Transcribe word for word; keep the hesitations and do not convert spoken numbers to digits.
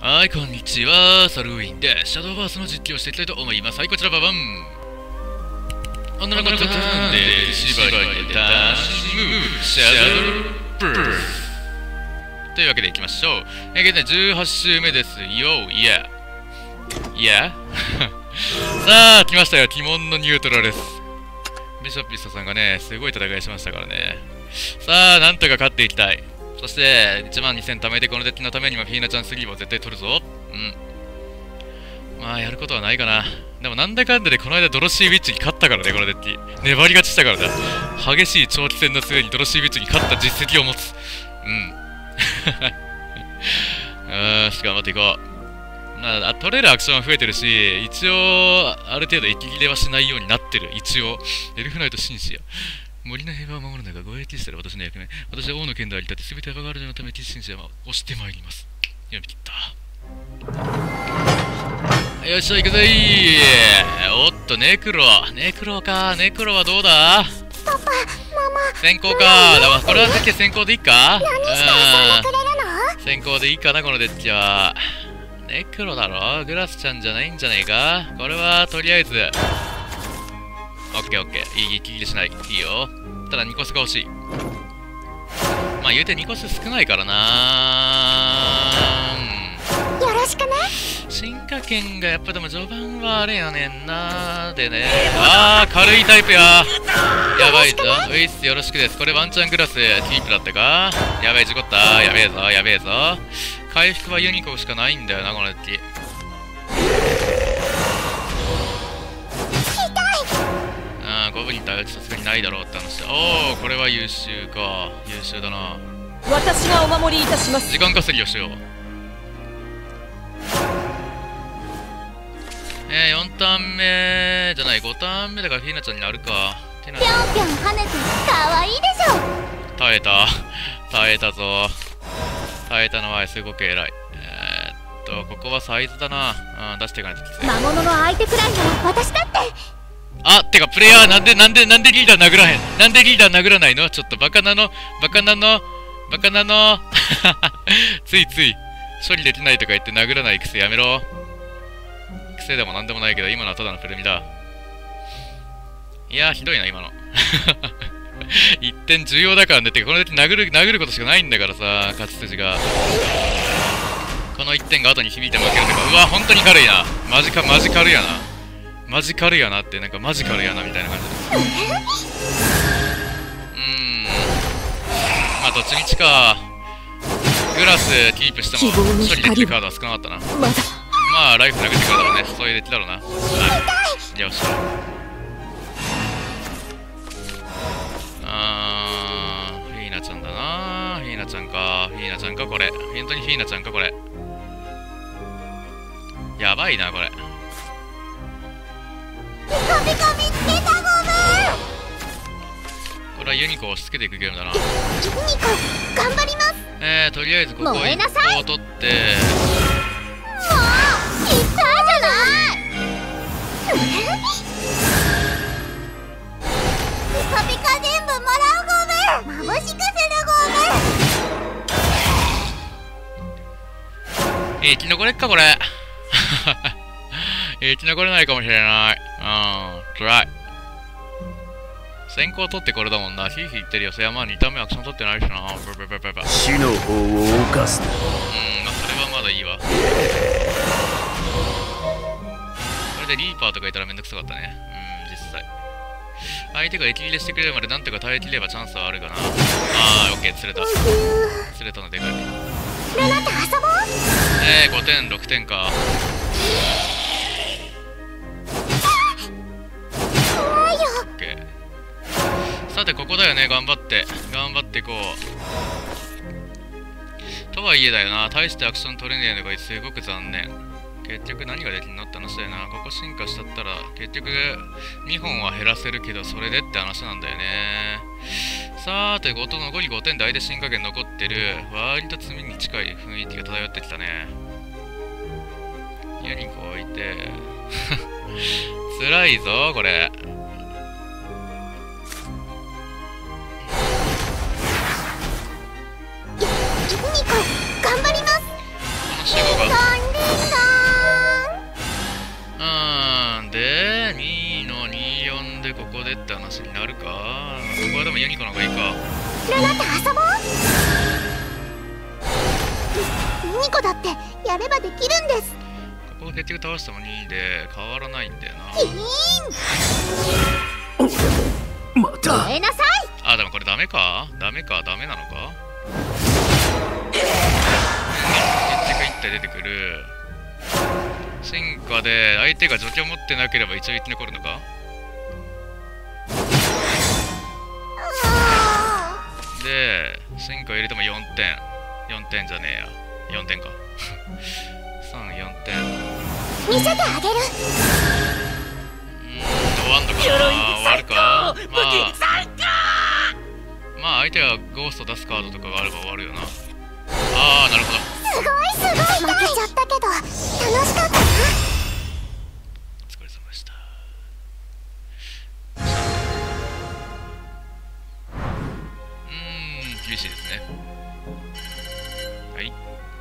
はい、こんにちは。サルウィンでシャドーバースの実況をしていきたいと思います。はい、こちらババン。女の子とターンで縛りで楽しむシャドーバース。というわけでいきましょう。えー、現在じゅうはち週目ですよ。いや。いやさあ、来ましたよ。鬼門のニュートラルです。ビショッピストさんがね、すごい戦いしましたからね。さあ、なんとか勝っていきたい。そして、いちまんにせん貯めてこのデッキのためにもフィーナちゃんスリーを絶対取るぞ。うん。まあ、やることはないかな。でも、なんだかんだでこの間ドロシーウィッチに勝ったからね、このデッキ。粘り勝ちしたからだ。激しい長期戦の末にドロシーウィッチに勝った実績を持つ。うん。よし、頑張っていこう。まあ、取れるアクションは増えてるし、一応、ある程度息切れはしないようになってる。一応。エルフナイト紳士や。森の平和を守るのが護衛騎士である私の役目。私は王の剣であり立て、すべて赤ガールドのため騎士紳士は押してまいります。読み切った。よっしゃ、行くぜー。おっと、ネクロ。ネクロか。ネクロはどうだ？ パパ、ママ。 先行か。だからこれはデッキ先行でいいか？ 何して遊んでくれるの？ 先行でいいかな、このデッキは。ネクロだろ？グラスちゃんじゃないんじゃねえか？これは、とりあえず。オッケーオッケー。いい、息切れしない。いいよ。ただにコスが欲しい。まあ言うてにコス少ないからなー。 よろしくね。 進化圏がやっぱでも序盤はあれやねんなーでね。あー、軽いタイプや。やばいぞ。ウイスよろしくです。これワンチャングラスキープだったか？やばい、事故った。やべえぞ、やべえぞ。回復はユニコーンしかないんだよな、このデッキ。ゴブリンとはさすがにないだろうって話だ。おお、これは優秀か。優秀だな。 私がお守りいたします。 時間稼ぎをしよう。えー、よんターン目じゃない、ごターン目だからフィーナちゃんになるか。 ぴょんぴょん跳ねてかわいいでしょ。 耐えた。耐えたぞ。耐えたのはすごく偉い。えー、っと、ここはサイズだな。うん、出していかないときつい。 魔物の相手くらいなら私だって。 あ、てかプレイヤーなんでなんでなんでリーダー殴らへんなんでリーダー殴らないの？ちょっとバカなのバカなのバカなのついつい処理できないとか言って殴らない癖やめろ。癖でもなんでもないけど今のはただのプレミだ。いやーひどいな今の一点重要だからね。てかこのデッキ殴る殴ることしかないんだからさ、勝ち筋が。このいってんが後に響いて負けるとか。うわ本当に軽いな。マジかマジ軽いやな。マジカルやなって、なんかマジカルやなみたいな感じで。うーん。まあ、どっちみちか。グラスキープしても処理できるカードは少なかったな。まあ、ライフ投げてくるだろうね。そういうデッキだろうな。うん、よし。あー、フィーナちゃんだな。フィーナちゃんか。フィーナちゃんか、これ。本当にフィーナちゃんか、これ。やばいな、これ。 ピカピカ見つけたゴム。 これはユニコを押し付けていくゲームだな。 ユニコ頑張ります。 えー、とりあえずここいっこを取って。もういったじゃない。ピカピカ全部もらうゴム。眩しくするゴム。えー、生き残れっかこれ。生き残れないかもしれない。うん、辛い。先行取ってこれだもんな。ヒーヒー言ってるよ。そやまあにターン目アクション取ってないしな。ブブブブブ。 死の方を犯すな。 うん、まあそれはまだいいわ。これでリーパーとかいたらめんどくさかったね。うん、実際。相手が息切れしてくれるまでなんとか耐えきればチャンスはあるかな。あー、オッケー、釣れた。釣れたのでかい。 ルナと遊ぼう。 えー、ごてん、ろくてんか。さてここだよね。頑張って頑張っていこうとはいえだよな。大してアクション取れねえのがすごく残念。結局何ができんのって話だよな。ここ進化しちゃったら結局にほんは減らせるけどそれでって話なんだよね。さーてごと残りごてんで相手進化圏残ってる。割と罪に近い雰囲気が漂ってきたね。ユニコ置いて辛いぞこれ。 ユニコ頑張ります。 この死後がって話になるか。ここはでもユニコの方がいいか。 ルナと遊ぼう。ユニコだってやればできるんです。 ここ結局倒してもにで変わらないんだよな。 キーンまたごめんなさい。 あ、でもこれダメかダメかダメなのか。結局いって出てくる。進化で相手が除去持ってなければ一応生き残るのか。で進化入れてもよんてん。よんてんじゃねえや、よんてんか。さん、よんてん。 見せてあげる。 うーん、終わんのかな。終わるか。まあまあ相手がゴースト出すカードとかがあれば終わるよな。ああ、なるほど。 すごいすごい。負けちゃったけど楽しかったな。 お疲れ様でした。うーん、厳しいですね。はい。